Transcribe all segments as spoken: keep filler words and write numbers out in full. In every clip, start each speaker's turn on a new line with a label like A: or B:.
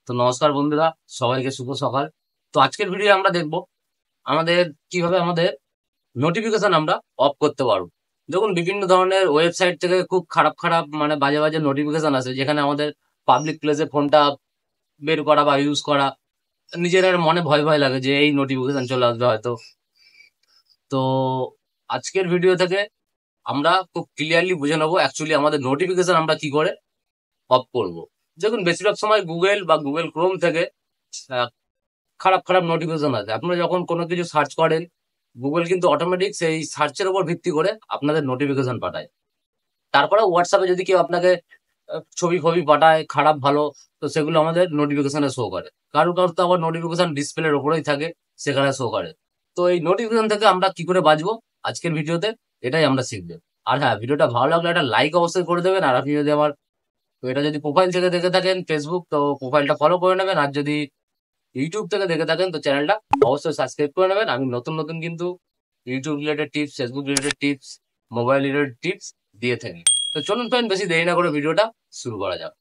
A: তো নমস্কার বন্ধুরা, সবাইকে শুভ সকাল। তো আজকের ভিডিও আমরা দেখব আমাদের কিভাবে আমাদের নোটিফিকেশন আমরা অফ করতে পারবো। দেখুন, বিভিন্ন ধরনের ওয়েবসাইট থেকে খুব খারাপ খারাপ মানে বাজে বাজে নোটিফিকেশন আসে, যেখানে আমাদের পাবলিক প্লেসে ফোনটা বের করা বা ইউজ করা নিজের মনে ভয় ভয় লাগে যে এই নোটিফিকেশন চলে আসবে হয়তো। তো আজকের ভিডিও থেকে আমরা খুব ক্লিয়ারলি বুঝে নেবো অ্যাকচুয়ালি আমাদের নোটিফিকেশন আমরা কি করে অফ করব। দেখুন, বেশিরভাগ সময় গুগল বা গুগল ক্রোম থেকে আহ, খারাপ খারাপ নোটিফিকেশন আছে। আপনারা যখন কোনো কিছু সার্চ করেন, গুগল কিন্তু অটোমেটিক সেই সার্চের উপর ভিত্তি করে আপনাদের নোটিফিকেশন পাঠায়। তারপরে হোয়াটসঅ্যাপে যদি কেউ আপনাকে আহ, ছবি ফবি পাঠায় খারাপ ভালো, তো সেগুলো আমাদের নোটিফিকেশনে শো করে। কারোর কারোর তো আবার নোটিফিকেশন ডিসপ্লের ওপরেই থাকে, সেখানে শো করে। তো এই নোটিফিকেশন থেকে আমরা কি করে বাঁচবো আজকের ভিডিওতে, এটাই আমরা শিখবো। আর হ্যাঁ, ভিডিওটা ভালো লাগলে একটা লাইক অবশ্যই করে দেবেন। আর আপনি যদি আমার, তো এটা যদি প্রোফাইল থেকে দেখে থাকেন ফেসবুক, তো প্রোফাইলটা ফলো করে নেবেন। আর যদি ইউটিউব থেকে দেখে থাকেন তো চ্যানেলটা অবশ্যই সাবস্ক্রাইব করে নেবেন। আমি নতুন নতুন কিন্তু YouTube related tips, Facebook related tips, mobile related tips দিয়ে থাকি। তো চলুন ফ্রেন্ড, বেশি দেরি না করে ভিডিওটা শুরু করা যাক।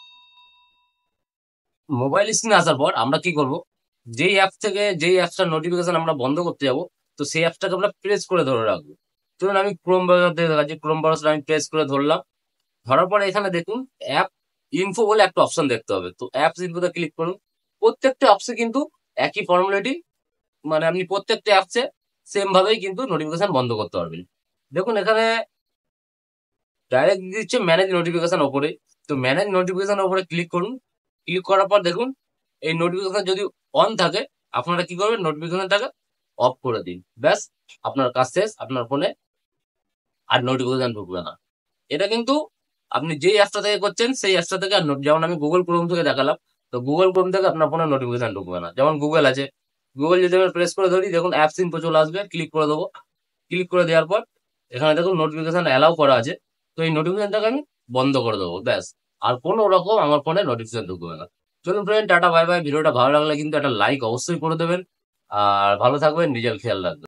A: মোবাইল স্ক্রিনে আসার পর আমরা কি করব, যেই অ্যাপ থেকে যেই অ্যাপসটার নোটিফিকেশন আমরা বন্ধ করতে যাব, তো সেই অ্যাপসটাকে আমরা প্রেস করে ধরে রাখবো। ধরুন আমি ক্রোম ব্রাউজার থেকে দেখাচ্ছি, ক্রোম ব্রাউজার আমি প্রেস করে ধরলাম। ধরার পরে এখানে দেখুন অ্যাপ ইনফো বলে একটা অপশন দেখতে হবে। তো অ্যাপস ইনফোতে ক্লিক করুন। প্রত্যেকটা অ্যাপসে কিন্তু একই ফর্মুলাটি, মানে আপনি প্রত্যেকটা অ্যাপসে সেম ভাবেই কিন্তু নোটিফিকেশন বন্ধ করতে পারবেন। দেখুন এখানে ডাইরেক্ট দিচ্ছে ম্যানেজ নোটিফিকেশন ওপরে। তো ম্যানেজ নোটিফিকেশন ওপরে ক্লিক করুন। ক্লিক করার পর দেখুন এই নোটিফিকেশন যদি অন থাকে, আপনারা কি করবেন, নোটিফিকেশনটাকে অফ করে দিন। ব্যাস, আপনার কাজ শেষ। আপনার ফোনে আর নোটিফিকেশন ঢুকবে না। এটা কিন্তু আপনি যেই অ্যাপটা থেকে করছেন সেই অ্যাপটা থেকে আর not- যেমন আমি গুগল ক্রোম থেকে দেখালাম, তো গুগল ক্রোম থেকে আপনার ফোনে নোটিফিকেশন ঢুকবে না। যেমন গুগল আছে, গুগল যদি আমি প্রেস করে ধরি, দেখুন অ্যাপস ইনফো চলে আসবে, ক্লিক করে দেবো। ক্লিক করে দেওয়ার পর এখানে দেখুন নোটিফিকেশন অ্যালাউ করা আছে। তো এই নোটিফিকেশনটাকে আমি বন্ধ করে দেবো। ব্যাস, আর কোনো রকম আমার ফোনে নোটিফিকেশন ঢুকবে না। চলুন ফ্রেন্ড, টাটা বাই বাই। ভিডিওটা ভালো লাগলে কিন্তু একটা লাইক অবশ্যই করে দেবেন। আর ভালো থাকবেন, নিজের খেয়াল রাখবেন।